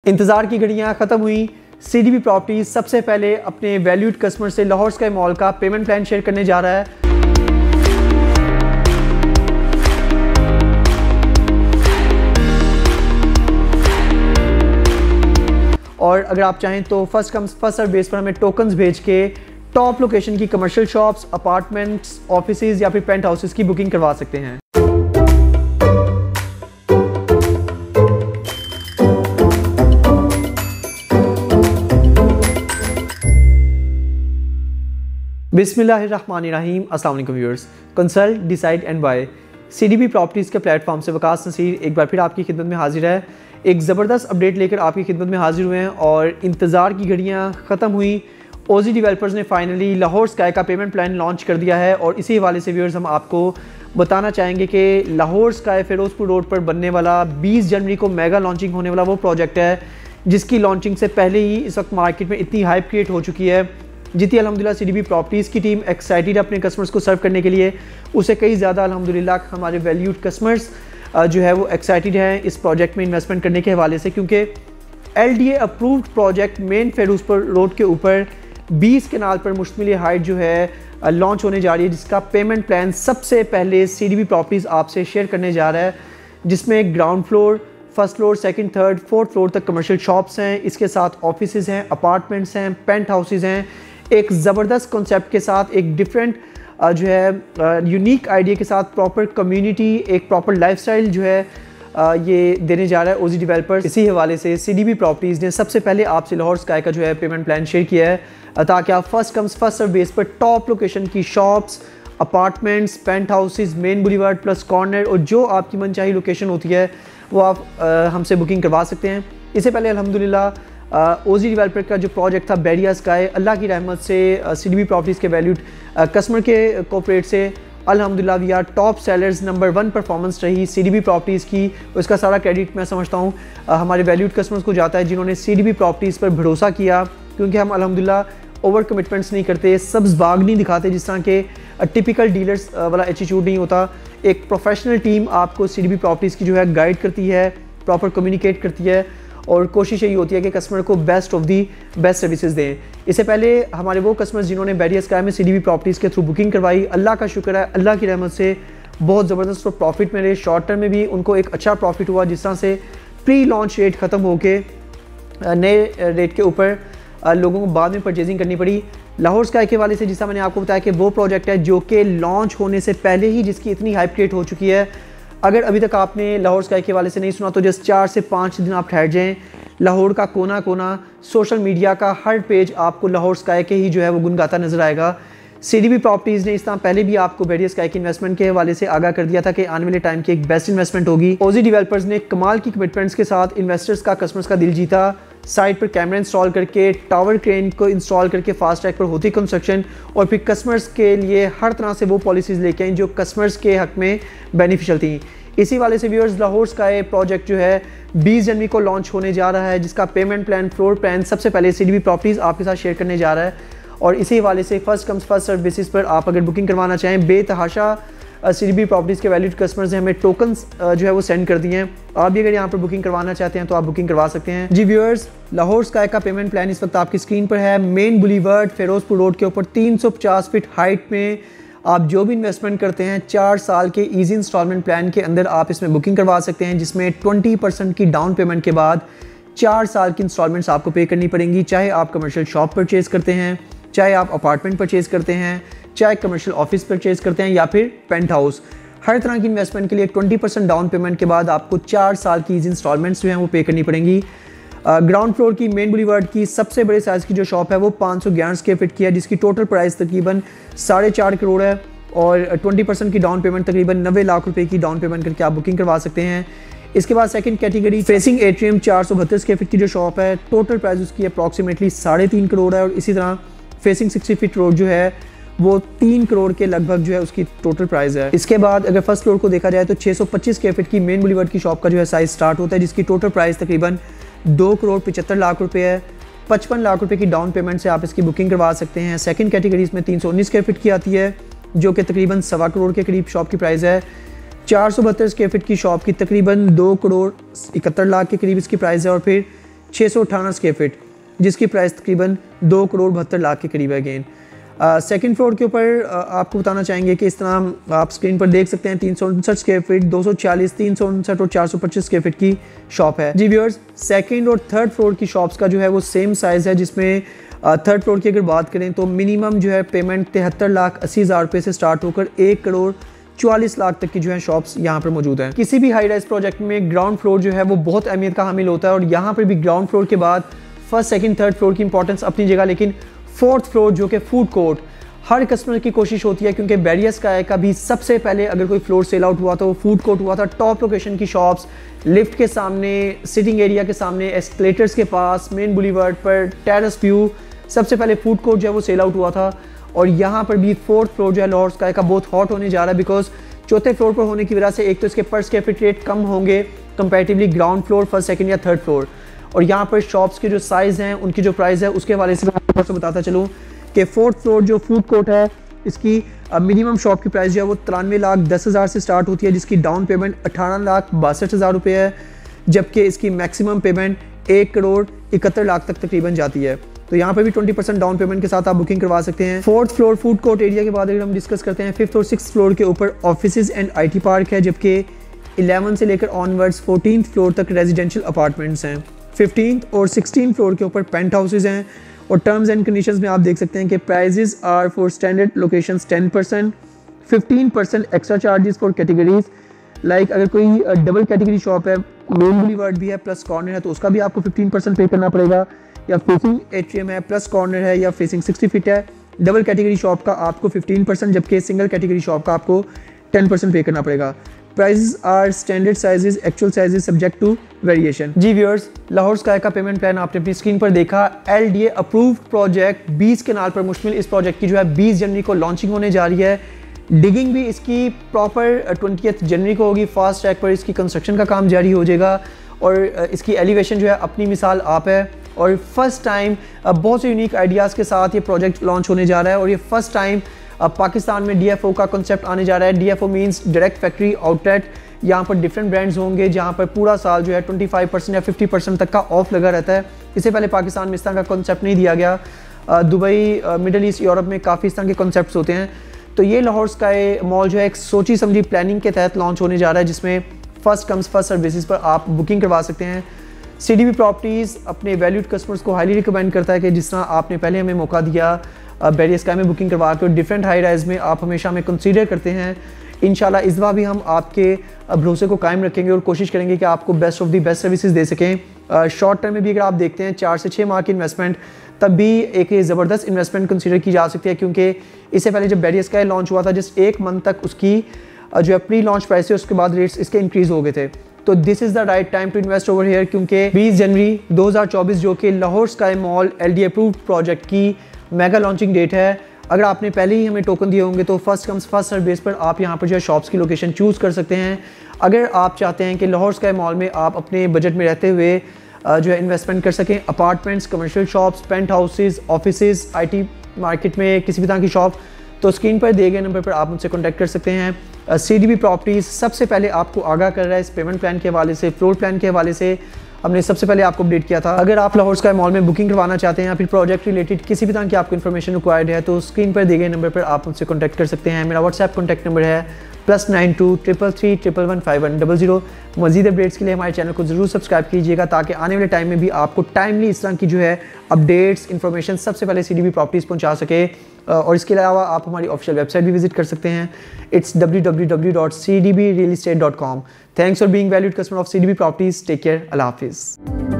इंतज़ार की घड़ियां ख़त्म हुई। CDB प्रॉपर्टीज सबसे पहले अपने वैल्यूड कस्टमर से लाहौर स्काई मॉल का पेमेंट प्लान शेयर करने जा रहा है। और अगर आप चाहें तो first come first serve base पर हमें टोकन्स भेज के टॉप लोकेशन की कमर्शियल शॉप्स, अपार्टमेंट्स, ऑफिसेज या फिर पेंट हाउसेस की बुकिंग करवा सकते हैं। बिस्मिल्लाहिर्रहमानिर्रहीम। अस्सलाम वालेकुम viewers. Consult, decide and buy CDB properties के प्लेटफॉर्म से वकास नसीर एक बार फिर आपकी खिदमत में हाजिर है। एक ज़बरदस्त अपडेट लेकर आपकी खिदमत में हाजिर हुए हैं और इंतज़ार की घड़ियां ख़त्म हुई। OZ डेवलपर्स ने फाइनली लाहौर स्काई का पेमेंट प्लान लॉन्च कर दिया है और इसी हवाले से व्यूअर्स हम आपको बताना चाहेंगे कि लाहौर स्काई फिरोजपुर रोड पर बनने वाला 20 जनवरी को मेगा लॉन्चिंग होने वाला वो प्रोजेक्ट है जिसकी लॉन्चिंग से पहले ही इस वक्त मार्केट में इतनी हाइप क्रिएट हो चुकी है जितनी अल्हम्दुलिल्लाह CDB प्रॉपर्टीज़ की टीम एक्साइटेड है अपने कस्टमर्स को सर्व करने के लिए, उससे कई ज़्यादा अल्हम्दुलिल्लाह हमारे वैल्यूड कस्टमर्स जो है वो एक्साइटेड हैं इस प्रोजेक्ट में इन्वेस्टमेंट करने के हवाले से, क्योंकि LDA approved project main Ferozepur road के ऊपर 20 कनाल पर मुश्तमिल हाइट जो है लॉन्च होने जा रही है, जिसका पेमेंट प्लान सबसे पहले CDB प्रॉपर्टीज़ आपसे शेयर करने जा रहा है, जिसमें ground floor, first floor, second, third, fourth floor तक कमर्शियल शॉप्स हैं, इसके साथ ऑफिसेज हैं, अपार्टमेंट्स हैं, पेंट हाउसेज हैं। एक ज़बरदस्त कॉन्सेप्ट के साथ, एक डिफरेंट जो है यूनिक आइडिया के साथ, प्रॉपर कम्युनिटी, एक प्रॉपर लाइफस्टाइल जो है ये देने जा रहा है OZ डेवलपर्स। इसी हवाले से CDB प्रॉपर्टीज़ ने सबसे पहले आपसे लाहौर स्काई का जो है पेमेंट प्लान शेयर किया है ताकि आप first comes first serve base पर टॉप लोकेशन की shops, apartments, penthouses, main boulevard plus corner और जो आपकी मनचाही लोकेशन होती है वो आप हमसे बुकिंग करवा सकते हैं। इससे पहले अल्हम्दुलिल्लाह OZ डेवलपर का जो प्रोजेक्ट था बैरिया स्काई, अल्लाह की रहमत से CDB प्रॉपर्टीज़ के वैल्यूड कस्टमर के कोऑपरेट से अल्हम्दुलिल्लाह we are top sellers, number 1 performance रही CDB प्रॉपर्टीज़ की। उसका सारा क्रेडिट मैं समझता हूँ हमारे वैल्यूड कस्टमर्स को जाता है जिन्होंने CDB प्रॉपर्टीज़ पर भरोसा किया, क्योंकि हम अल्हम्दुलिल्लाह ओवर कमिटमेंट्स नहीं करते, सब्ज़ बाग नहीं दिखाते जिस तरह के टिपिकल डीलर्स वाला एटीट्यूड नहीं होता। एक प्रोफेशनल टीम आपको CDB प्रॉपर्टीज़ की जो है गाइड करती है, प्रॉपर कम्युनिकेट करती है और कोशिश यही होती है कि कस्टमर को best of the best services दें। इससे पहले हमारे वो कस्टमर्स जिन्होंने बैरिया स्काई में CDB प्रॉपर्टीज़ के थ्रू बुकिंग करवाई, अल्लाह का शुक्र है, अल्लाह की रहमत से बहुत ज़बरदस्त प्रॉफिट मिले। शॉर्ट टर्म में भी उनको एक अच्छा प्रॉफिट हुआ, जिस तरह से प्री लॉन्च रेट ख़त्म होके नए रेट के ऊपर लोगों को बाद में परचेजिंग करनी पड़ी। लाहौर स्काई के वाले से जिस तरह मैंने आपको बताया कि वो प्रोजेक्ट है जो कि लॉन्च होने से पहले ही जिसकी इतनी हाइप क्रिएट हो चुकी है। अगर अभी तक आपने लाहौर स्काई के वाले से नहीं सुना तो जस्ट 4 से 5 दिन आप ठहर जाएँ। लाहौर का कोना कोना, सोशल मीडिया का हर पेज आपको लाहौर स्काई के ही जो है वो गुनगाता नजर आएगा। CDB प्रॉपर्टीज़ ने इस तरह पहले भी आपको बैरिया स्काई की इन्वेस्टमेंट के हवाले से आगाह कर दिया था कि आने वाले टाइम की एक बेस्ट इन्वेस्टमेंट होगी। OZ डेवलपर्स ने कमाल की कमिटमेंट्स के साथ इन्वेस्टर्स का, कस्टमर्स का दिल जीता। साइट पर कैमरा इंस्टॉल करके, टावर क्रेन को इंस्टॉल करके फास्ट ट्रैक पर होती कंस्ट्रक्शन और फिर कस्टमर्स के लिए हर तरह से वो पॉलिसीज़ लेके आई जो कस्टमर्स के हक में बेनिफिशियल थी। इसी वाले से व्यूअर्स लाहौर स्काई प्रोजेक्ट जो है 20 जनवरी को लॉन्च होने जा रहा है, जिसका पेमेंट प्लान, फ्लोर प्लान सबसे पहले CDB प्रॉपर्टीज़ आपके साथ शेयर करने जा रहा है। और इसी हवाले से first comes first serve basis पर आप अगर बुकिंग करवाना चाहें, बेतहाशा CDB प्रॉपर्टीज़ के वैलिड कस्टमर्स ने हमें टोकन्स जो है वो सेंड कर दिए हैं। आप भी अगर यहाँ पर बुकिंग करवाना चाहते हैं तो आप बुकिंग करवा सकते हैं। जी व्यूअर्स, लाहौर स्काई का पेमेंट प्लान इस वक्त आपकी स्क्रीन पर है। मेन बुलीवर्ड फिरोजपुर रोड के ऊपर 350 फीट हाइट में आप जो भी इन्वेस्टमेंट करते हैं 4 साल के ईजी इंस्टॉलमेंट प्लान के अंदर आप इसमें बुकिंग करवा सकते हैं, जिसमें 20% की डाउन पेमेंट के बाद 4 साल की इंस्टॉलमेंट्स आपको पे करनी पड़ेंगी। चाहे आप कमर्शियल शॉप परचेज करते हैं, चाहे आप अपार्टमेंट परचेज करते हैं, चाहे कमर्शियल ऑफिस परचेज करते हैं या फिर पेंट हाउस, हर तरह की इन्वेस्टमेंट के लिए 20% डाउन पेमेंट के बाद आपको 4 साल की ईजी इंस्टॉलमेंट्स जो हैं वो पे करनी पड़ेंगी। ग्राउंड फ्लोर की मेन बुलीवर्ड की सबसे बड़े साइज़ की जो शॉप है वो 511 स्क्वायर फीट की है, जिसकी टोटल प्राइस तकरीबन 4.5 करोड़ है और 20% की डाउन पेमेंट तकरीबन 90 लाख रुपए की डाउन पेमेंट करके आप बुकिंग करवा सकते हैं। इसके बाद second category facing atrium 472 square feet की जो शॉप है, टोटल प्राइस उसकी अप्रॉक्सीमेटली 3.5 करोड़ है और इसी तरह फेसिंग 60 फीट रोड जो है वो 3 करोड़ के लगभग जो है उसकी टोटल प्राइस है। इसके बाद अगर फर्स्ट फ्लोर को देखा जाए तो 625 स्क्वायर फीट की मेन बुलीवर्ड की शॉप का जो है साइज स्टार्ट होता है, जिसकी टोटल प्राइस तकरीबन 2 करोड़ 75 लाख रुपए है। 55 लाख रुपए की डाउन पेमेंट से आप इसकी बुकिंग करवा सकते हैं। सेकंड कैटेगरी इसमें 319 स्क्वायर फीट की आती है, जो कि तकरीबन 1.25 करोड़ के करीब शॉप की प्राइस है। 472 स्क्वायर फीट की शॉप की तकरीबन 2 करोड़ 71 लाख के करीब इसकी प्राइस है। और फिर 618 स्क्वायर फीट, जिसकी प्राइस तकरीबन 2 करोड़ 72 लाख के करीब है। अगेन सेकंड फ्लोर के ऊपर आपको बताना चाहेंगे कि इस तरह आप स्क्रीन पर देख सकते हैं 359 स्क्वायर फीट, 240, 359 और 425 स्क्वायर फीट की शॉप है। जी व्यूअर्स, सेकंड और थर्ड फ्लोर की शॉप्स का जो है वो सेम साइज़ है, जिसमें थर्ड फ्लोर की अगर बात करें तो मिनिमम जो है पेमेंट 73,80,000 रुपये से स्टार्ट होकर 1 करोड़ 44 लाख तक की जो है शॉप्स यहाँ पर मौजूद हैं। किसी भी हाई राइज प्रोजेक्ट में ग्राउंड फ्लोर जो है वो बहुत अहमियत का हामिल होता है, और यहाँ पर भी ग्राउंड फ्लोर के बाद फर्स्ट सेकंड थर्ड फ्लोर की इंपॉर्टेंस अपनी जगह, लेकिन फोर्थ फ्लोर जो कि फूड कोर्ट, हर कस्टमर की कोशिश होती है, क्योंकि बैरियर स्काई का भी सबसे पहले अगर कोई फ्लोर सेल आउट हुआ तो वो फूड कोर्ट हुआ था। टॉप लोकेशन की शॉप्स, लिफ्ट के सामने, सिटिंग एरिया के सामने, एस्केलेटर्स के पास, मेन बुलीवर्ड पर, टेरेस व्यू, सबसे पहले फूड कोर्ट जो है वो सेल आउट हुआ था। और यहाँ पर भी फोर्थ फ्लोर जो है लाहौर स्काई का बहुत हॉट होने जा रहा है, बिकॉज चौथे फ्लोर पर होने की वजह से एक तो इसके पर स्क्वायर फीट रेट कम होंगे comparatively ground floor, first second या थर्ड फ्लोर। और यहाँ पर शॉप्स के जो साइज़ हैं, उनकी जो प्राइस है, उसके हवाले से मैं आपको बताता चलूँ कि फोर्थ फ्लोर जो फूड कोर्ट है, इसकी मिनिमम शॉप की प्राइस जो है वो 93,10,000 से स्टार्ट होती है, जिसकी डाउन पेमेंट 18,62,000 रुपये है, जबकि इसकी मैक्सिमम पेमेंट 1 करोड़ 71 लाख तक तकरीबन जाती है। तो यहाँ पर भी 20% डाउन पेमेंट के साथ आप बुकिंग करवा सकते हैं। Fourth floor food court area के बाद अगर हम डिस्कस करते हैं, फिफ्थ और सिक्स फ्लोर के ऊपर ऑफिसेज एंड IT पार्क है, जबकि 11 से लेकर ऑनवर्ड्स 14th फ्लोर तक रेजिडेंशियल अपार्टमेंट्स हैं। 15th और 16th फ्लोर के ऊपर पेंट हाउसेज हैं, और टर्म्स एंड कंडीशंस में आप देख सकते हैं कि prices are for standard locations 10%, 15% extra charges for categories, like अगर कोई डबल कैटेगरी शॉप है, मेन बुलीवर्ड भी है प्लस कॉर्नर है, तो उसका भी आपको 15% पे करना पड़ेगा, या फेसिंग एट्रियम है प्लस कॉर्नर है, या फेसिंग 60 फीट है। डबल कैटेगरी शॉप का आपको 15%, जबकि सिंगल कैटेगरी शॉप का आपको 10% पे करना पड़ेगा। Prices are standard sizes, actual sizes subject to variation. जी व्यूअर्स, लाहौर स्काई का पेमेंट प्लान आपने अपनी स्क्रीन पर देखा। LDA अप्रूव्ड प्रोजेक्ट 20 केनाल पर मुश्तमिल इस प्रोजेक्ट की जो है 20 जनवरी को लॉन्चिंग होने जा रही है। डिगिंग भी इसकी प्रॉपर 20 जनवरी को होगी। फास्ट ट्रैक पर इसकी कंस्ट्रक्शन का काम जारी हो जाएगा, और इसकी एलिवेशन जो है अपनी मिसाल आप है। और फर्स्ट टाइम बहुत से यूनिक आइडियाज़ के साथ ये प्रोजेक्ट लॉन्च होने जा रहा है, और ये फर्स्ट टाइम पाकिस्तान में DFO का कॉन्सेप्ट आने जा रहा है। DFO means direct factory outlet. यहाँ पर डिफरेंट ब्रांड्स होंगे, जहाँ पर पूरा साल जो है 25% या 50% तक का ऑफ लगा रहता है। इससे पहले पाकिस्तान में इस तरह का कॉन्सेप्ट नहीं दिया गया। दुबई, मिडल ईस्ट, यूरोप में काफ़ी इस तरह के कॉन्सेप्ट्स होते हैं। तो ये लाहौर स्काई मॉल जो है एक सोची समझी प्लानिंग के तहत लॉन्च होने जा रहा है, जिसमें first comes first serve basis पर आप बुकिंग करवा सकते हैं। CDB प्रॉपर्टीज़ अपने वैल्यूड कस्टमर्स को हाईली रिकमेंड करता है कि जिस तरह आपने पहले हमें मौका दिया बैरियर स्काई में बुकिंग करवा के, डिफरेंट हाई राइज में आप हमेशा हमें कंसीडर करते हैं। इंशाल्लाह इस बार भी हम आपके भरोसे को कायम रखेंगे और कोशिश करेंगे कि आपको best of the best services दे सकें। शॉर्ट टर्म में भी अगर आप देखते हैं 4 से 6 माह की इन्वेस्टमेंट, तब भी एक ज़बरदस्त इन्वेस्टमेंट कंसीडर की जा सकती है, क्योंकि इससे पहले जब बैरियर स्काई लॉन्च हुआ था जस्ट 1 मंथ तक उसकी जो है प्री लॉन्च प्राइस है, उसके बाद रेट्स इसके इंक्रीज़ हो गए थे। तो this is the right time to invest over here, क्योंकि 20 जनवरी 2024 जो कि Lahore sky mall LDA approved project की मेगा लॉन्चिंग डेट है। अगर आपने पहले ही हमें टोकन दिए होंगे तो first comes first serve base पर आप यहाँ पर जो है शॉप्स की लोकेशन चूज़ कर सकते हैं। अगर आप चाहते हैं कि लाहौर स्काई मॉल में आप अपने बजट में रहते हुए जो है इन्वेस्टमेंट कर सकें, apartments, commercial shops, penthouses, offices, IT market में किसी भी तरह की शॉप, तो स्क्रीन पर दिए गए नंबर पर आप मुझसे कॉन्टैक्ट कर सकते हैं। CDB प्रॉपर्टीज़ सबसे पहले आपको आगाह कर रहा है इस पेमेंट प्लान के हवाले से, फ्लोर प्लान के हवाले से हमने सबसे पहले आपको अपडेट किया था। अगर आप लाहौर स्काई मॉल में बुकिंग करवाना चाहते हैं या फिर प्रोजेक्ट रिलेटेड किसी भी तरह की आपको इन्फॉर्मेशन रिक्वायर्ड है, तो स्क्रीन पर दिए गए नंबर पर आप मुझसे कॉन्टैक्ट कर सकते हैं। मेरा व्हाट्सएप कॉन्टैक्ट नंबर है +92 333 111 5100। मज़ीद अपडेट्स के लिए हमारे चैनल को ज़रूर सब्सक्राइब कीजिएगा, ताकि आने वाले टाइम में भी आपको टाइमली इस तरह की जो है अपडेट्स, इन्फॉर्मेशन सबसे पहले CDB प्रॉपर्टीज़ पहुंचा सके। और इसके अलावा आप हमारी ऑफिशियल वेबसाइट भी विजिट कर सकते हैं। It's www.cdbrealestate.com। Thanks for being valued customer of CDB properties. Take care. अल्लाह हाफिज़।